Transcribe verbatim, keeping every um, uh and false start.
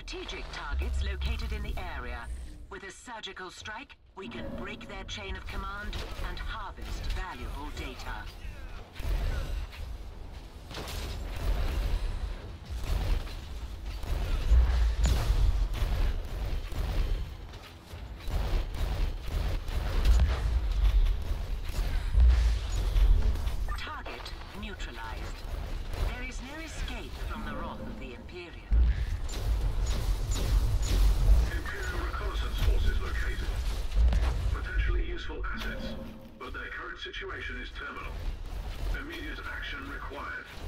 strategic targets located in the area. With a surgical strike, we can break their chain of command and harvest valuable data. Target neutralized. There is no escape from the wrath of the Imperium. Imperial reconnaissance forces located. Potentially useful assets, but their current situation is terminal. Immediate action required.